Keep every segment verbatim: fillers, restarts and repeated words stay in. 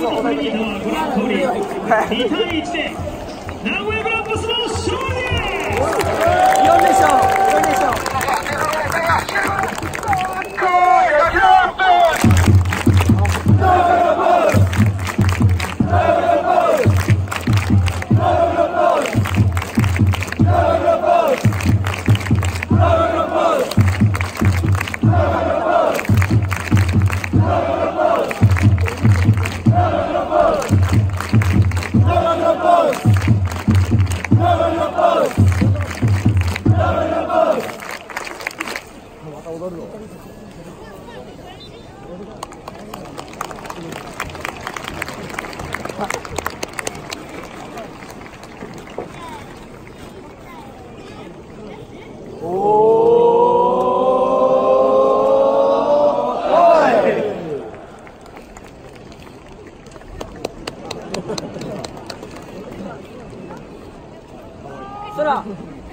リードはご覧の通りにたいいちで名古屋グランパスの勝利です。 よんでしょうよんでしょう。そら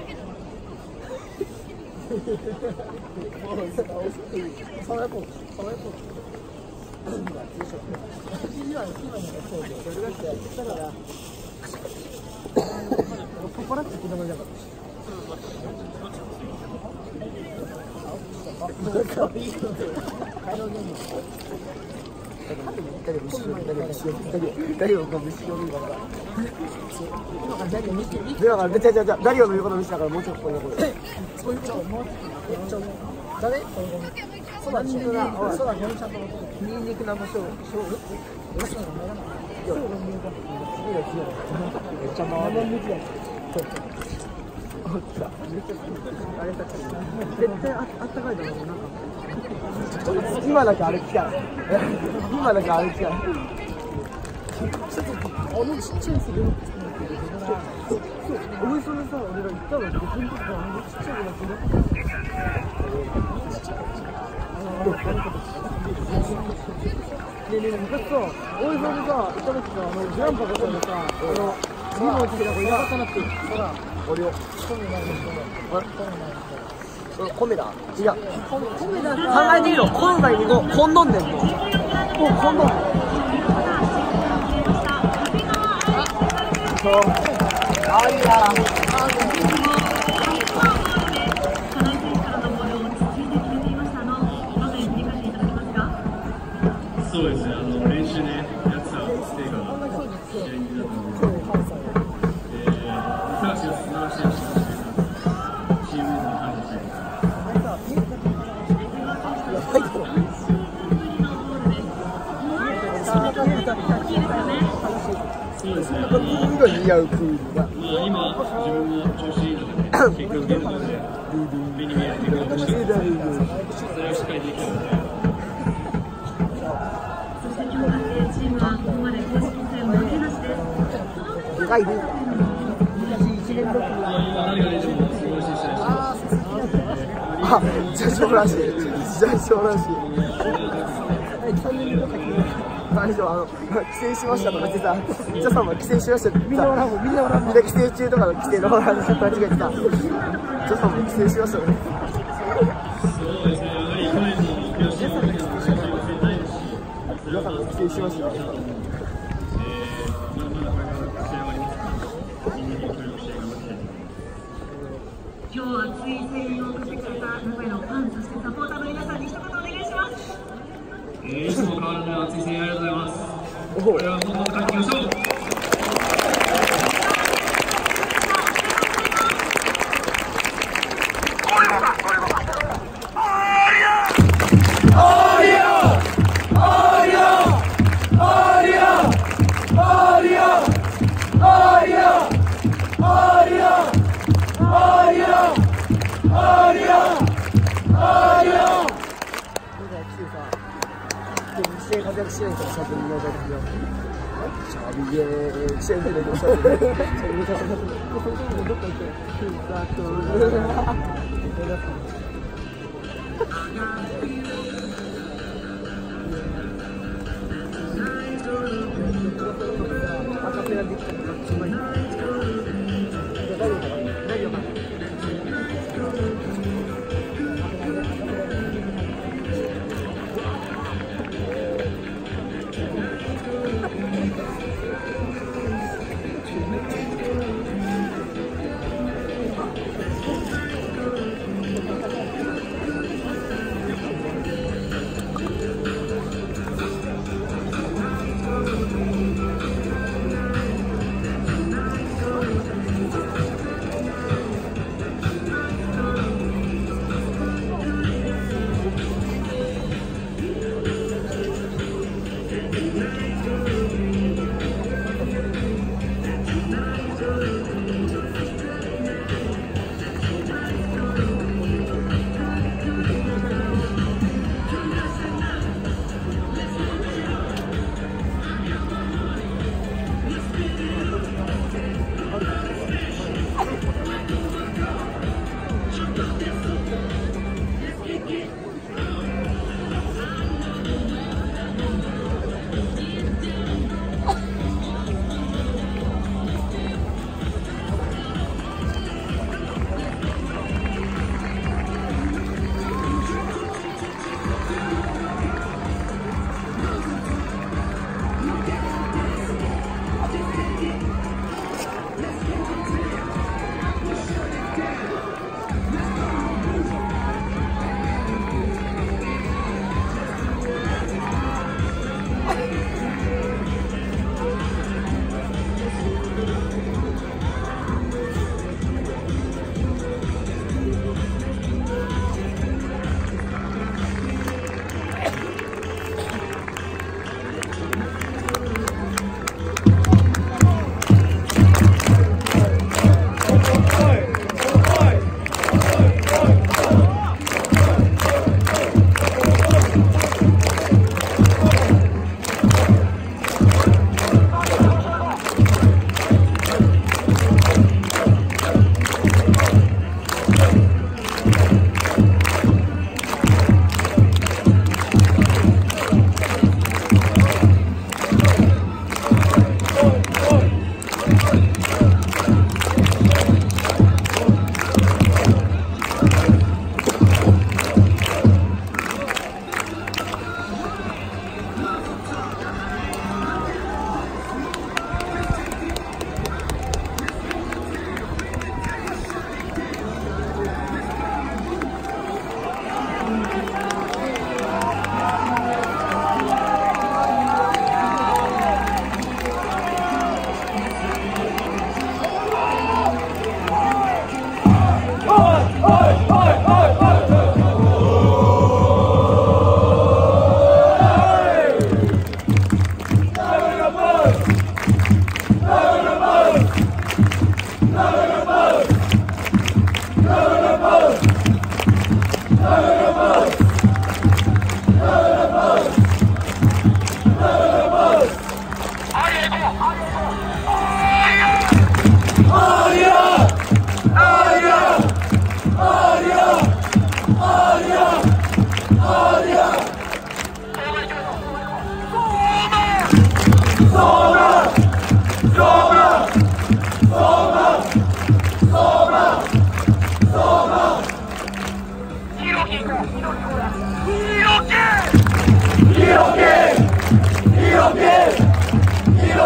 ダリオの言うこと見せたからもうちょっとこういうこと。そういうこともうちょっと誰？そうだ、そうだ、そうだ、ちゃんとニンニク生しょう。めっちゃ回る。絶対あったかいだろうな。今だけあれ来た。今だけあれ来た。あのちっちゃいすぎる。おいそれさ、俺ら行ったのに、本当か、あのちっちゃい子がする。ねえねえ、昔さ、おいそれでさ、行った時さ、あのグランパがさ、あの、次のうちでなんかいなかったなって。ほら、俺を。コメダ違う。コメダ考えてみろ。この前にこう、こんどんでんの。もうこんどん。そう。あいや。 そうですね。あの練習でやってたステイが試合になったので、えー、素晴らしい素晴らしいチームの感じで。そうですね。あのまあ、今自分も調子いいので、結局ゲームで目に見えるっていう形で、それをしっかりできたので。チームはここまで公式戦負けなしです。でかいね。 あ、じゃあそうらしい。じゃあそうらしい。最初あの帰省しましたとか言ってさ、ジャさんも帰省しましたってみんな笑うみんな笑うみんな帰省中とかの帰省の話間違えてた。ジャさんも帰省しましたね。そうですね。ジャさんも帰省しましたね。ジャさんも帰省しましたね。 今日熱い声援を送ってくれた名古屋のファン、そしてサポーターの皆さんに一言お願いします。えー、いつも変わらない熱い声援ありがとうございます。これはどんどん勝っていきましょう。 活躍してる人が写真に載せてるよ。シャビゲー、シェンテでどうしたの？シェンテでどうしたの？そこもどっか行って。ざっと。赤ペラできたのがすごい。大丈夫かな？大丈夫かな？Thank you.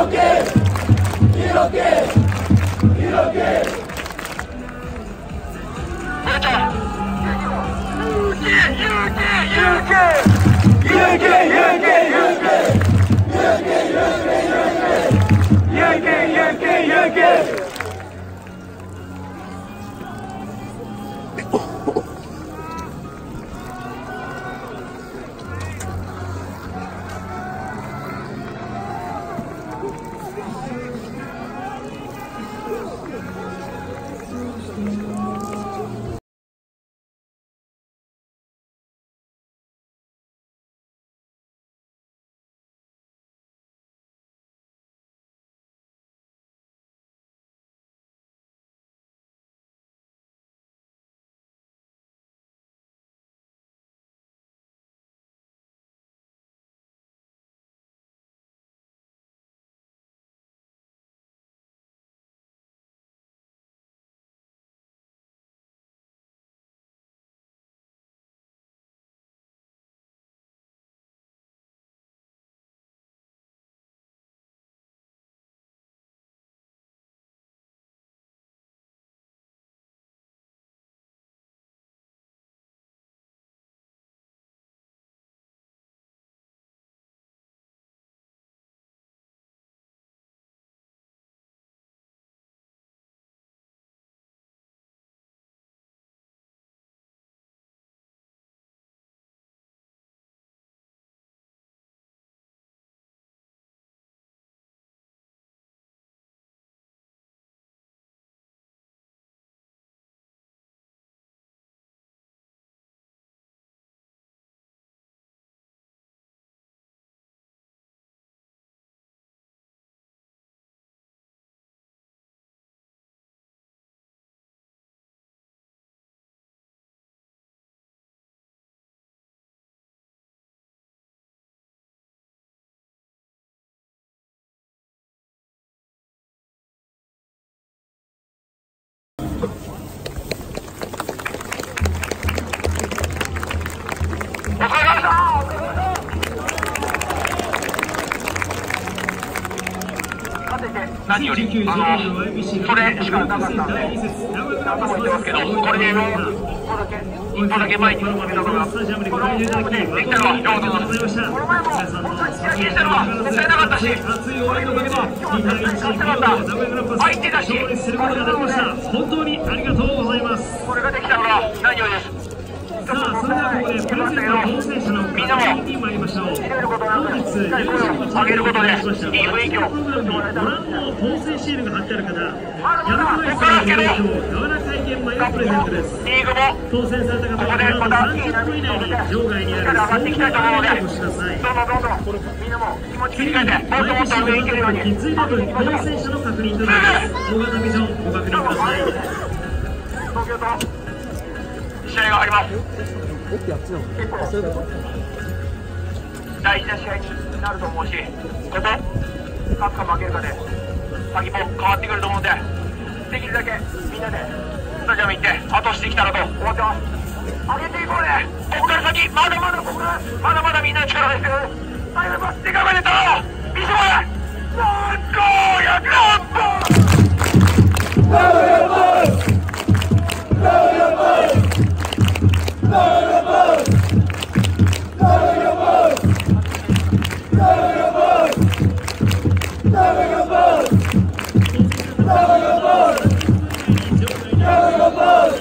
何よりあのそれしかなかったんで何度も言ってますけど、これで一歩だけ一歩だけ前に進めたのがこのホームでできたのはどうぞ。この前も本当にキラキラしたのはもったいなかったし、熱い応援のおかげで勝ちたかった相手だし、 本当にありがとうございます。 これができたのは何よりです。 さあ、それではここでプレゼント当選者のみんなもに参りましょう。 入れることなくしっかり声を上げることでいい雰囲気をプログラムにご覧の当選シールが貼ってある方、 まだまだここからだけど柔らかい玄米をプレゼントです。 リーグも当選された方はこの後さんじゅっぷん以内に場外にある上がっていきたいと思うので、 お越しください。 どんどんどんどんみんなも気持ち切り替えてもっともっと上に行けるようにキッズイレブン当選者の確認となります。大型ビジョンご確認ください。 東京と試合があります。 奥やっちのあ、そういうこと大事な試合になると思うし、ここ勝つか負けるかで先も変わってくると思うんで、できるだけみんなでスタジアム行って後押しできたらと思ってます。上げていこうね。ここから先まだまだここからまだまだみんなの力が必要です。最後のバスで頑張れたら見せてもらえ。ラッコーやラッコーラッコーラッコー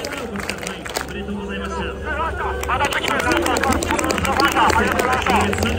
また次もよろしくお願いします。ありがとうございました。